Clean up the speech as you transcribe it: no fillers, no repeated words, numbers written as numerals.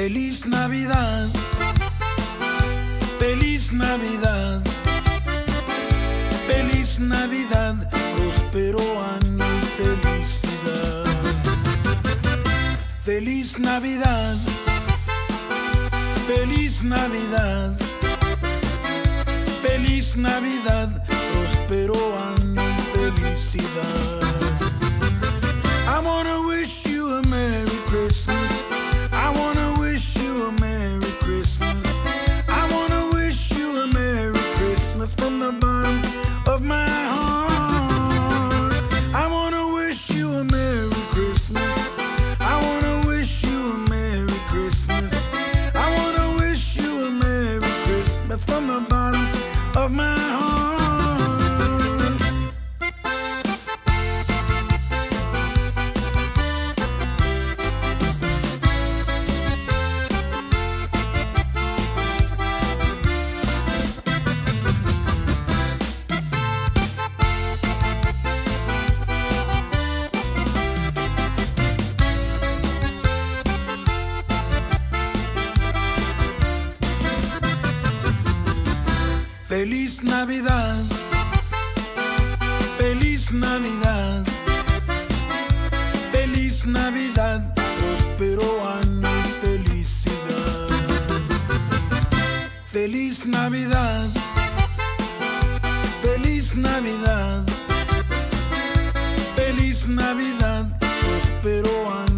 Feliz Navidad, feliz Navidad, feliz Navidad, próspero año y felicidad. Feliz Navidad, feliz Navidad, feliz Navidad, próspero año y felicidad. I wanna wish you a Merry Christmas. I wanna wish you a Merry Christmas. I wanna wish you a Merry Christmas from the bottom of my heart. I wanna wish you a Merry Christmas. I wanna wish you a Merry Christmas. I wanna wish you a Merry Christmas from the bottom of my heart. Feliz Navidad, feliz Navidad, feliz Navidad, próspero año y felicidad. Feliz Navidad, feliz Navidad, feliz Navidad, próspero año.